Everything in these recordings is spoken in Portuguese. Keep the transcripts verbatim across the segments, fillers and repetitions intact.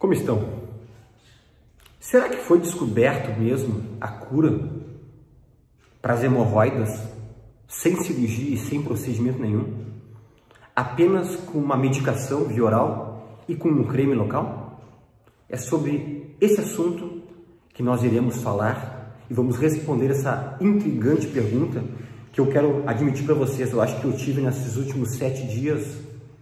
Como estão? Será que foi descoberto mesmo a cura para as hemorroidas sem cirurgia e sem procedimento nenhum? Apenas com uma medicação via oral e com um creme local? É sobre esse assunto que nós iremos falar e vamos responder essa intrigante pergunta que eu quero admitir para vocês. Eu acho que eu tive nesses últimos sete dias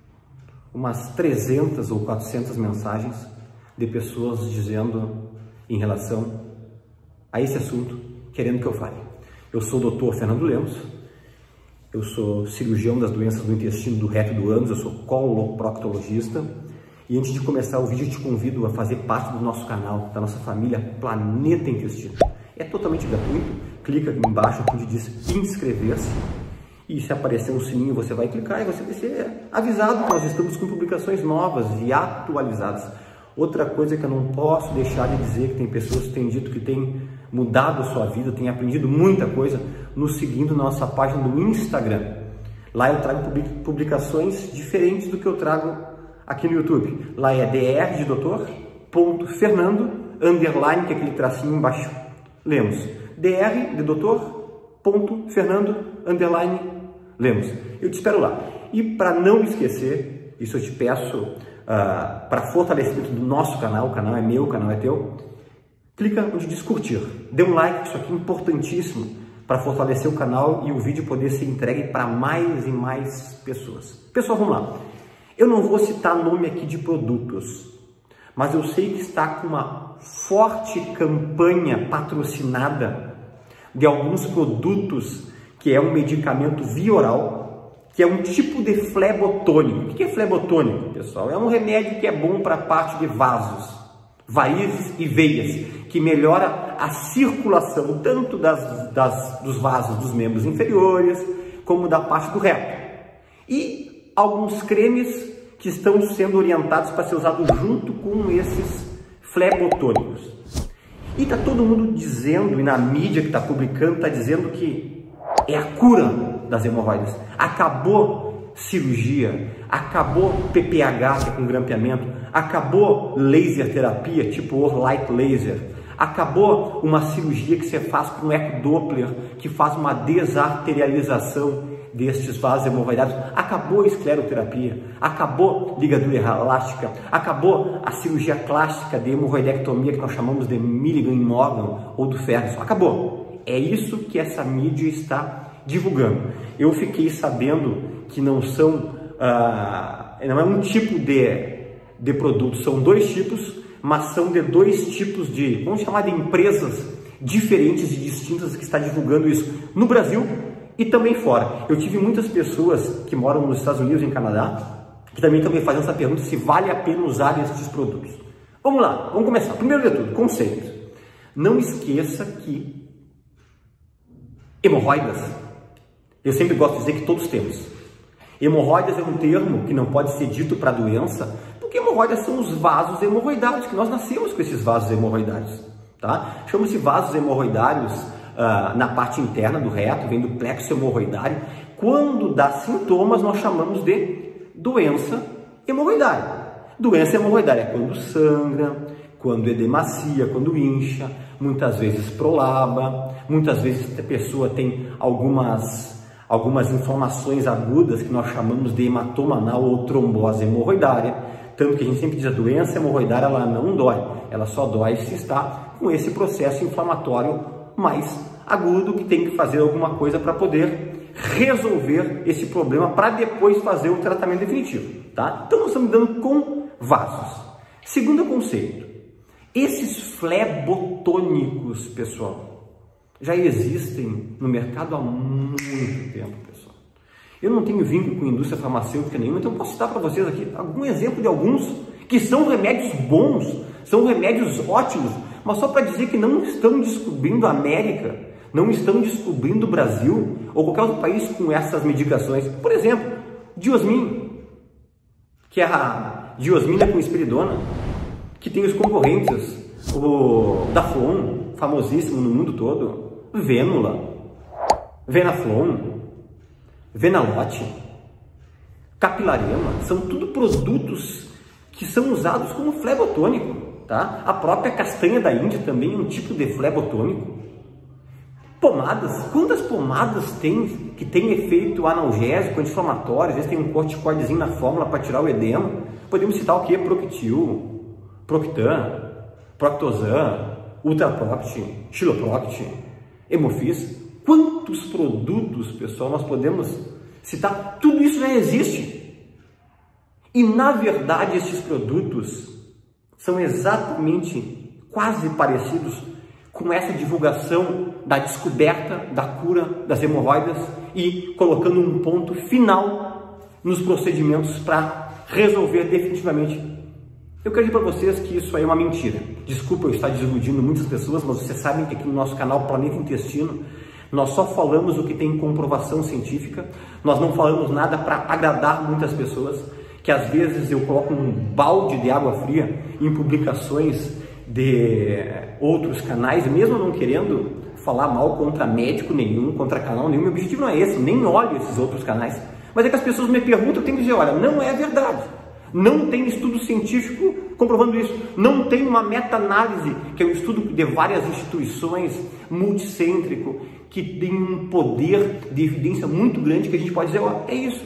umas trezentas ou quatrocentas mensagens de pessoas dizendo em relação a esse assunto, querendo que eu fale. Eu sou o doutor Fernando Lemos, eu sou cirurgião das doenças do intestino, do reto e do ânus, eu sou coloproctologista. E antes de começar o vídeo, eu te convido a fazer parte do nosso canal, da nossa família Planeta Intestino. É totalmente gratuito, clica aqui embaixo onde diz inscrever-se. E se aparecer um sininho, você vai clicar e você vai ser avisado que nós estamos com publicações novas e atualizadas. Outra coisa que eu não posso deixar de dizer, que tem pessoas que têm dito que têm mudado a sua vida, têm aprendido muita coisa, nos seguindo na nossa página do Instagram. Lá eu trago publicações diferentes do que eu trago aqui no YouTube. Lá é dr de doutor, ponto, Fernando, underline, que é aquele tracinho embaixo, Lemos. Dr de doutor, ponto, Fernando, underline, Lemos. Eu te espero lá. E para não esquecer, isso eu te peço, Uh, para fortalecimento do nosso canal, o canal é meu, o canal é teu, clica onde diz curtir, dê um like, isso aqui é importantíssimo para fortalecer o canal e o vídeo poder ser entregue para mais e mais pessoas. Pessoal, vamos lá. Eu não vou citar nome aqui de produtos, mas eu sei que está com uma forte campanha patrocinada de alguns produtos que é um medicamento via oral, que é um tipo de flebotônico. O que é flebotônico, pessoal? É um remédio que é bom para a parte de vasos, varizes e veias, que melhora a circulação tanto das, das, dos vasos dos membros inferiores, como da parte do reto. E alguns cremes que estão sendo orientados para ser usados junto com esses flebotônicos. E está todo mundo dizendo, e na mídia que está publicando, está dizendo que é a cura das hemorroidas. Acabou cirurgia, acabou P P H, que é com grampeamento, acabou laser terapia, tipo Orlight Laser, acabou uma cirurgia que você faz com eco Doppler, que faz uma desarterialização destes vasos hemorroidários, acabou a escleroterapia, acabou ligadura elástica, acabou a cirurgia clássica de hemorroidectomia, que nós chamamos de Milligan e Morgan, ou do Ferguson, acabou. É isso que essa mídia está divulgando. Eu fiquei sabendo que não são, ah, não é um tipo de, de produto, são dois tipos, mas são de dois tipos de, vamos chamar de empresas diferentes e distintas que está divulgando isso no Brasil e também fora. Eu tive muitas pessoas que moram nos Estados Unidos e em Canadá, que também estão me fazendo essa pergunta se vale a pena usar esses produtos. Vamos lá, vamos começar. Primeiro de tudo, conceito. Não esqueça que hemorroidas, eu sempre gosto de dizer que todos temos. Hemorroidas é um termo que não pode ser dito para a doença, porque hemorroidas são os vasos hemorroidários, que nós nascemos com esses vasos hemorroidários. Tá? Chamam-se vasos hemorroidários uh, na parte interna do reto, vem do plexo hemorroidário. Quando dá sintomas, nós chamamos de doença hemorroidária. Doença hemorroidária é quando sangra, quando edemacia, quando incha, muitas vezes prolaba, muitas vezes a pessoa tem algumas, algumas inflamações agudas que nós chamamos de hematoma anal ou trombose hemorroidária, tanto que a gente sempre diz a doença hemorroidária ela não dói, ela só dói se está com esse processo inflamatório mais agudo, que tem que fazer alguma coisa para poder resolver esse problema para depois fazer o tratamento definitivo, tá? Então nós estamos lidando com vasos. Segundo conceito, esses flebotônicos, pessoal, já existem no mercado há muito tempo, pessoal. Eu não tenho vínculo com a indústria farmacêutica nenhuma, então eu posso citar para vocês aqui algum exemplo de alguns que são remédios bons, são remédios ótimos, mas só para dizer que não estão descobrindo a América, não estão descobrindo o Brasil ou qualquer outro país com essas medicações. Por exemplo, Diosmin, que é a diosmina com espiridona, que tem os concorrentes, o Daflon, famosíssimo no mundo todo, Vênula, Venaflon, Venalote, Capilarema, são tudo produtos que são usados como flebotônico, tá? A própria castanha da Índia também é um tipo de flebotônico. Pomadas, quantas pomadas tem que tem efeito analgésico, anti-inflamatório, às vezes tem um corticoidezinho na fórmula para tirar o edema. Podemos citar o que? Proctil, Proctan, Proctosan, Ultraproct, Chiloproct, Hemofis. Quantos produtos, pessoal, nós podemos citar? Tudo isso já existe. E, na verdade, esses produtos são exatamente quase parecidos com essa divulgação da descoberta da cura das hemorroidas e colocando um ponto final nos procedimentos para resolver definitivamente. Eu quero dizer para vocês que isso aí é uma mentira. Desculpa eu estar desiludindo muitas pessoas, mas vocês sabem que aqui no nosso canal Planeta Intestino nós só falamos o que tem comprovação científica, nós não falamos nada para agradar muitas pessoas, que às vezes eu coloco um balde de água fria em publicações de outros canais, mesmo não querendo falar mal contra médico nenhum, contra canal nenhum, meu objetivo não é esse, nem olho esses outros canais, mas é que as pessoas me perguntam, eu tenho que dizer, olha, não é verdade, não tem estudo científico comprovando isso, não tem uma meta-análise, que é um estudo de várias instituições, multicêntrico, que tem um poder de evidência muito grande, que a gente pode dizer, ó, é isso.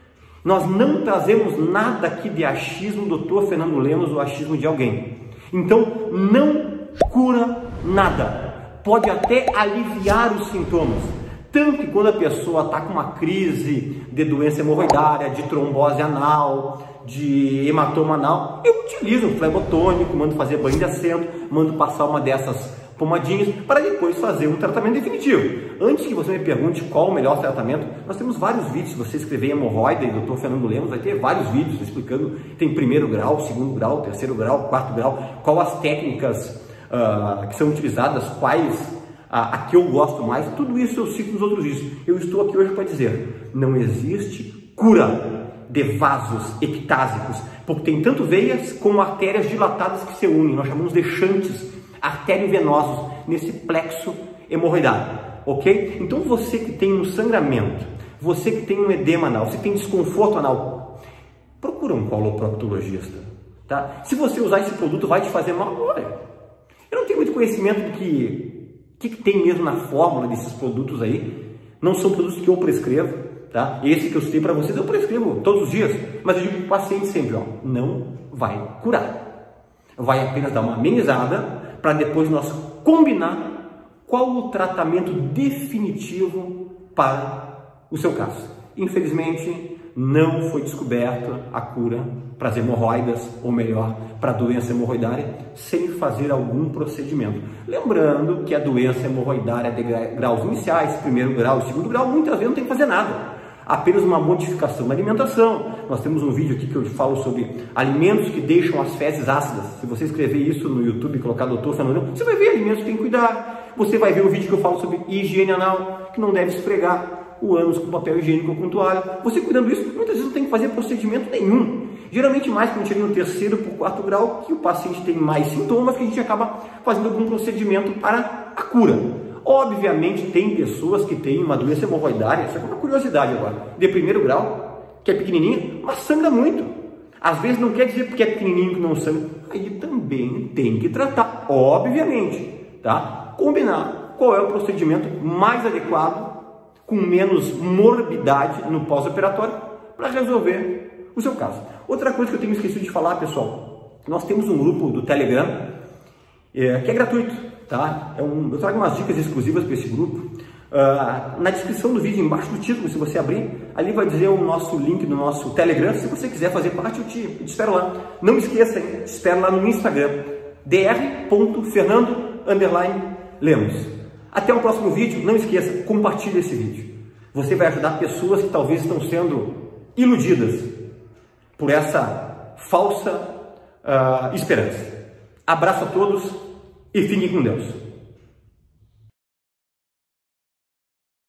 Nós não trazemos nada aqui de achismo do doutor Fernando Lemos ou achismo de alguém. Então, não cura nada. Pode até aliviar os sintomas. Tanto que quando a pessoa está com uma crise de doença hemorroidária, de trombose anal, de hematoma anal, eu utilizo um flebotônico, mando fazer banho de assento, mando passar uma dessas pomadinhas para depois fazer um tratamento definitivo. Antes que você me pergunte qual o melhor tratamento, nós temos vários vídeos. Se você escrever hemorroida e doutor Fernando Lemos, vai ter vários vídeos explicando, tem primeiro grau, segundo grau, terceiro grau, quarto grau, qual as técnicas uh, que são utilizadas, quais uh, a que eu gosto mais. Tudo isso eu cito nos outros vídeos. Eu estou aqui hoje para dizer, não existe cura de vasos ectásicos, porque tem tanto veias como artérias dilatadas que se unem, nós chamamos de shunts arteriovenosos nesse plexo hemorroidário, ok? Então você que tem um sangramento, você que tem um edema anal, você tem desconforto anal, procura um coloproctologista, tá? Se você usar esse produto vai te fazer mal, olha, eu não tenho muito conhecimento do que, que, que tem mesmo na fórmula desses produtos aí, não são produtos que eu prescrevo, tá? Esse que eu citei para vocês eu prescrevo todos os dias, mas eu digo para o paciente sempre, ó, não vai curar, vai apenas dar uma amenizada, para depois nós combinar qual o tratamento definitivo para o seu caso. Infelizmente, não foi descoberta a cura para as hemorroidas, ou melhor, para a doença hemorroidária, sem fazer algum procedimento. Lembrando que a doença hemorroidária de graus iniciais, primeiro grau e segundo grau, muitas vezes não tem que fazer nada. Apenas uma modificação na alimentação. Nós temos um vídeo aqui que eu falo sobre alimentos que deixam as fezes ácidas. Se você escrever isso no YouTube e colocar doutor Fernando, você vai ver alimentos que tem que cuidar. Você vai ver o vídeo que eu falo sobre higiene anal, que não deve esfregar o ânus com papel higiênico ou com toalha. Você cuidando disso, muitas vezes não tem que fazer procedimento nenhum. Geralmente mais quando chega no terceiro por quarto grau, que o paciente tem mais sintomas, que a gente acaba fazendo algum procedimento para a cura. Obviamente tem pessoas que têm uma doença hemorroidária, isso é uma curiosidade agora, de primeiro grau, que é pequenininha, mas sangra muito. Às vezes não quer dizer porque é pequenininho que não sangra, aí também tem que tratar, obviamente, tá? Combinar qual é o procedimento mais adequado, com menos morbidade no pós-operatório, para resolver o seu caso. Outra coisa que eu tenho esquecido de falar, pessoal, nós temos um grupo do Telegram, é, que é gratuito. Tá? É um, eu trago umas dicas exclusivas para esse grupo. Uh, na descrição do vídeo, embaixo do título, se você abrir, ali vai dizer o nosso link do nosso Telegram. Se você quiser fazer parte, eu te, eu te espero lá. Não esqueça, hein? Te espero lá no Instagram, dr ponto fernando underline lemos. Até o próximo vídeo. Não esqueça, compartilhe esse vídeo. Você vai ajudar pessoas que talvez estão sendo iludidas por essa falsa uh, esperança. Abraço a todos e fiquem com Deus.